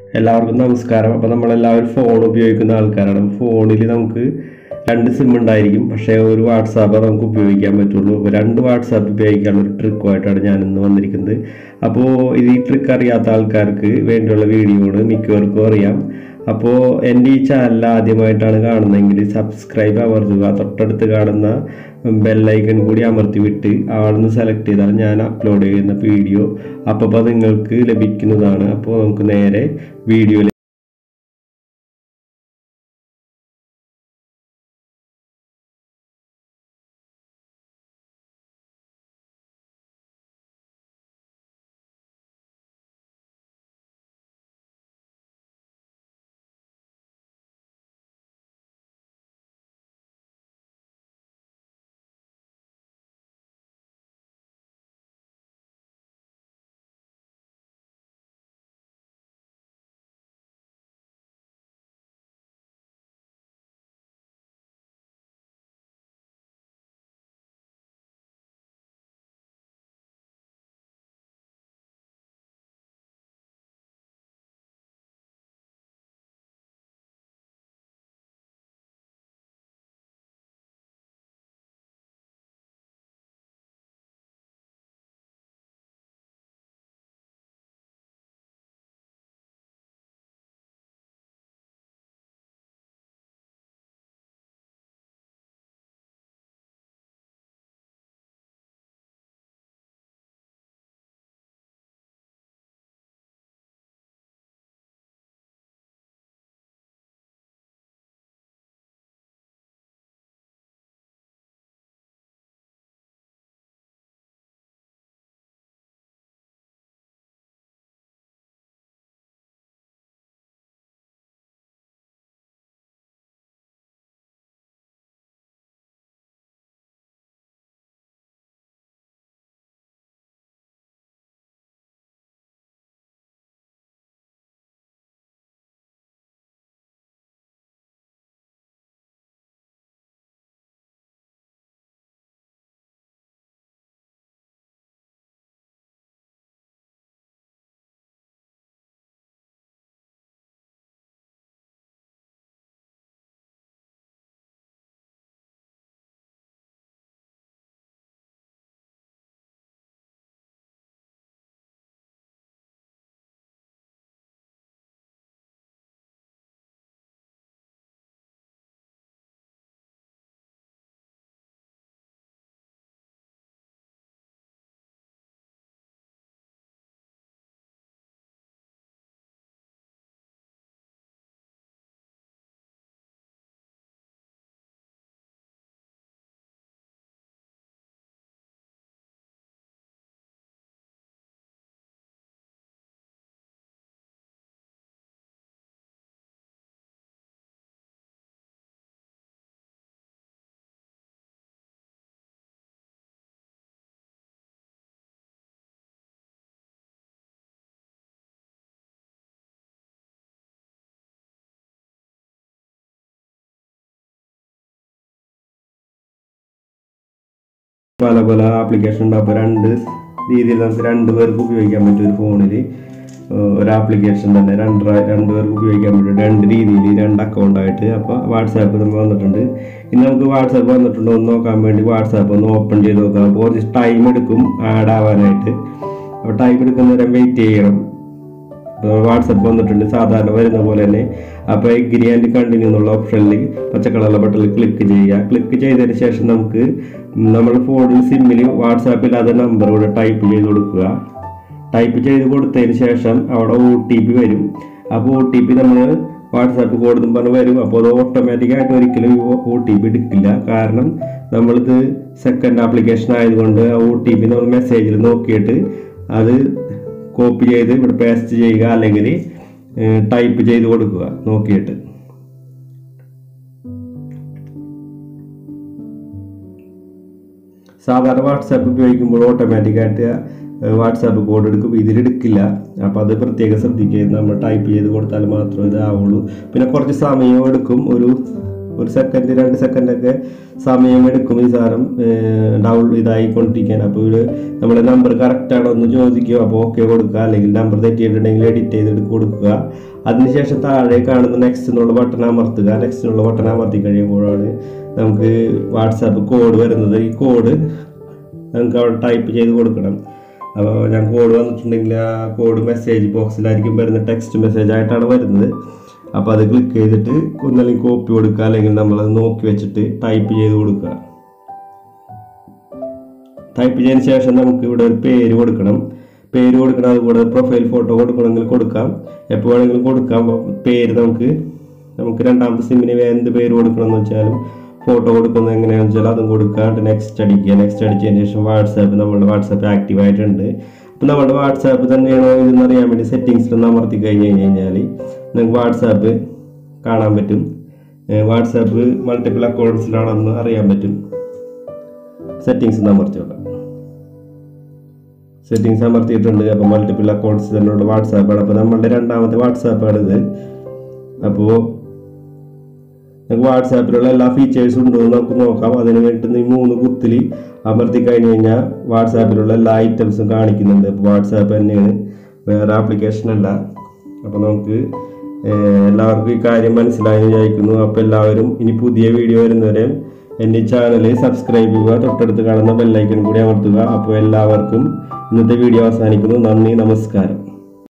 എല്ലാവർക്കും നമസ്കാരം. അപ്പോൾ നമ്മളെല്ലാവരും ഫോൺ ഉപയോഗിക്കുന്ന ആൾക്കാരാണ്. ഫോണിൽ നമുക്ക് 2 സിം ഉണ്ടായിരിക്കും, പക്ഷേ ഒരു വാട്സാപ്പ് നമുക്ക് ഉപയോഗിക്കാൻ പറ്റുള്ളൂ. അപ്പോൾ 2 വാട്സാപ്പ് ഉപയോഗിക്കാനുള്ള ഒരു ട്രിക്കുമായിട്ടാണ് ഞാൻ ഇന്ന് വന്നിരിക്കുന്നത്. അപ്പോൾ ഈ ട്രിക്ക് അറിയാത്ത ആൾക്കാർക്ക് വേണ്ടിയുള്ള വീഡിയോ ആണ്, മിക്കവർക്കും അറിയാം. അപ്പോൾ എൻ്റെ ഈ ചാനൽ ആദ്യമായിട്ടാണ് കാണുന്നതെങ്കിൽ സബ്സ്ക്രൈബ് അമർത്തുക, തൊട്ടടുത്ത് കാണുന്ന ബെല്ലൈക്കൺ കൂടി അമർത്തി വിട്ട് ആളെന്ന് സെലക്ട് ചെയ്താൽ ഞാൻ അപ്ലോഡ് ചെയ്യുന്ന വീഡിയോ അപ്പോൾ നിങ്ങൾക്ക് ലഭിക്കുന്നതാണ്. അപ്പോൾ നമുക്ക് നേരെ വീഡിയോ പല പല ആപ്ലിക്കേഷൻ ഉണ്ട്. അപ്പോൾ 2 രീതിയിൽ നമുക്ക് 2 പേർക്ക് ഉപയോഗിക്കാൻ പറ്റും. ഒരു ഫോണിൽ ഒരു ആപ്ലിക്കേഷൻ തന്നെ 2 പേർക്ക് ഉപയോഗിക്കാൻ പറ്റും, 2 രീതിയിൽ 2 അക്കൗണ്ടായിട്ട്. അപ്പോൾ വാട്സാപ്പ് നമുക്ക് വന്നിട്ടുണ്ട്. ഇനി നമുക്ക് വാട്സാപ്പ് വന്നിട്ടുണ്ടോ എന്ന് നോക്കാൻ വേണ്ടി വാട്സാപ്പ് ഒന്ന് ഓപ്പൺ ചെയ്ത് നോക്കാം. അപ്പോൾ കുറച്ച് ടൈം എടുക്കും ആഡ് ആവാനായിട്ട്. അപ്പോൾ ടൈം എടുക്കുന്ന നേരം വെയിറ്റ് ചെയ്യണം. വാട്സപ്പ് വന്നിട്ടുണ്ട് സാധാരണ വരുന്ന പോലെ തന്നെ. അപ്പോൾ എഗ്രി ആൻഡ് കണ്ടിന്യൂ എന്നുള്ള ഓപ്ഷനിൽ പച്ചക്കളറുള്ള ബട്ടണിൽ ക്ലിക്ക് ചെയ്യുക. ക്ലിക്ക് ചെയ്തതിന് ശേഷം നമുക്ക് നമ്മുടെ ഫോണിൽ സിമ്മിൽ വാട്സാപ്പിൽ നമ്പർ കൂടെ ടൈപ്പ് ചെയ്ത് കൊടുക്കുക. ടൈപ്പ് ചെയ്ത് കൊടുത്തതിന് ശേഷം അവിടെ OTP വരും. അപ്പോൾ OTP നമ്മൾ വാട്സാപ്പ് കോഡ് പറഞ്ഞ് വരും. അപ്പോൾ അത് ഓട്ടോമാറ്റിക്കായിട്ട് ഒരിക്കലും OTP എടുക്കില്ല. കാരണം നമ്മളിത് സെക്കൻഡ് ആപ്ലിക്കേഷൻ ആയതുകൊണ്ട് OTP നമ്മൾ മെസ്സേജിൽ നോക്കിയിട്ട് അത് കോപ്പി ചെയ്ത് ഇവിടെ പേസ്റ്റ് ചെയ്യുക, അല്ലെങ്കിൽ ടൈപ്പ് ചെയ്ത് കൊടുക്കുക നോക്കിയിട്ട്. സാധാരണ വാട്സാപ്പ് ഉപയോഗിക്കുമ്പോൾ ഓട്ടോമാറ്റിക്കായിട്ട് വാട്സാപ്പ് കോഡ് എടുക്കും, ഇതിലെടുക്കില്ല. അപ്പോൾ അത് പ്രത്യേകം ശ്രദ്ധിക്കുക. നമ്മൾ ടൈപ്പ് ചെയ്ത് കൊടുത്താൽ മാത്രമേ ഇതാവുള്ളൂ. പിന്നെ കുറച്ച് സമയം എടുക്കും, ഒരു ഒരു സെക്കൻഡ് 2 സെക്കൻഡൊക്കെ സമയമെടുക്കും ഈ സാധനം ഇതായിക്കൊണ്ടിരിക്കാൻ. അപ്പോൾ ഇത് നമ്മുടെ നമ്പർ കറക്റ്റാണോ എന്ന് ചോദിക്കുക. അപ്പോൾ ഓക്കെ കൊടുക്കുക, അല്ലെങ്കിൽ നമ്പർ തെറ്റിയിട്ടുണ്ടെങ്കിൽ എഡിറ്റ് ചെയ്തിട്ട് കൊടുക്കുക. അതിനുശേഷം താഴെ കാണുന്ന നെക്സ്റ്റ് എന്നുള്ള ബട്ടൺ അമർത്തുക. നെക്സ്റ്റ് എന്നുള്ള ബട്ടൺ അമർത്തി കഴിയുമ്പോഴാണ് നമുക്ക് വാട്സാപ്പ് കോഡ് വരുന്നത്. ഈ കോഡ് നമുക്ക് അവിടെ ടൈപ്പ് ചെയ്ത് കൊടുക്കണം. അപ്പോൾ ഞാൻ കോഡ് വന്നിട്ടുണ്ടെങ്കിൽ ആ കോഡ് മെസ്സേജ് ബോക്സിലായിരിക്കും വരുന്നത്, ടെക്സ്റ്റ് മെസ്സേജ് ആയിട്ടാണ് വരുന്നത്. അപ്പോൾ അത് ക്ലിക്ക് ചെയ്തിട്ട് ഒന്നല്ലെങ്കിൽ കോപ്പി കൊടുക്കുക, അല്ലെങ്കിൽ നമ്മളത് നോക്കി വെച്ചിട്ട് ടൈപ്പ് ചെയ്ത് കൊടുക്കുക. ടൈപ്പ് ചെയ്തതിന് ശേഷം നമുക്ക് ഇവിടെ ഒരു പേര് കൊടുക്കണം. അതുകൂടെ പ്രൊഫൈൽ ഫോട്ടോ കൊടുക്കണമെങ്കിൽ കൊടുക്കാം, എപ്പോൾ വേണമെങ്കിലും കൊടുക്കാം. പേര് നമുക്ക് രണ്ടാമത്തെ സിമ്മിന് എന്ത് പേര് കൊടുക്കണം എന്ന് വെച്ചാലും ഫോട്ടോ കൊടുക്കുന്നത് എങ്ങനെയാണെന്ന് വെച്ചാൽ അതും കൊടുക്കുക. നെക്സ്റ്റ് അടിക്കുക. നെക്സ്റ്റ് അടിച്ചതിന് ശേഷം നമ്മുടെ വാട്സാപ്പ് ആക്റ്റീവ് ആയിട്ടുണ്ട്. അപ്പോൾ നമ്മുടെ വാട്സാപ്പ് തന്നെയാണോ ഇതെന്ന് അറിയാൻ വേണ്ടി സെറ്റിങ്സിലൊന്ന് അമർത്തി കഴിഞ്ഞാൽ നമുക്ക് വാട്സാപ്പ് കാണാൻ പറ്റും. വാട്സാപ്പ് മൾട്ടിപ്പിൾ അക്കൗണ്ട്സിലാണെന്ന് അറിയാൻ പറ്റും. സെറ്റിങ്സ് അമർത്തിയോളാം. സെറ്റിങ്സ് അമർത്തിയിട്ടുണ്ട്. അപ്പോൾ മൾട്ടിപ്പിൾ അക്കൗണ്ട്സ് തന്നെയുള്ള വാട്സാപ്പാണ്. അപ്പോൾ നമ്മളുടെ രണ്ടാമത്തെ വാട്സാപ്പാണിത്. അപ്പോൾ നമുക്ക് വാട്സാപ്പിലുള്ള എല്ലാ ഫീച്ചേഴ്സും ഉണ്ടോ എന്ന് നമുക്ക് നോക്കാം. അതിന് വേണ്ടി 3 കുത്തിൽ അമർത്തി കഴിഞ്ഞ് കഴിഞ്ഞാൽ വാട്സാപ്പിലുള്ള എല്ലാ ഐറ്റംസും കാണിക്കുന്നുണ്ട്. അപ്പോൾ വാട്സാപ്പ് തന്നെയാണ്, വേറെ ആപ്ലിക്കേഷൻ അല്ല. അപ്പോൾ നമുക്ക് എല്ലാവർക്കും ഈ കാര്യം മനസ്സിലായി വിചാരിക്കുന്നു. അപ്പോൾ എല്ലാവരും ഇനി പുതിയ വീഡിയോ വരുന്നവരെ എൻ്റെ ചാനൽ സബ്സ്ക്രൈബ് ചെയ്യുക, തൊട്ടടുത്ത് കാണുന്ന ബെല്ലൈക്കൺ കൂടി അമർത്തുക. അപ്പോൾ എല്ലാവർക്കും ഇന്നത്തെ വീഡിയോ അവസാനിക്കുന്നു. നന്ദി, നമസ്കാരം.